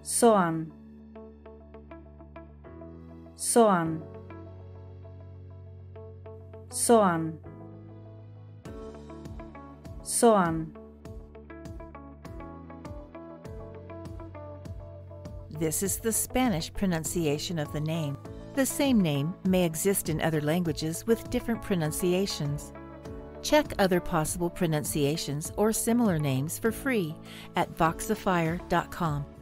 Xoan, Xoan, Xoan, Xoan. This is the Spanish pronunciation of the name. The same name may exist in other languages with different pronunciations. Check other possible pronunciations or similar names for free at Voxifier.com.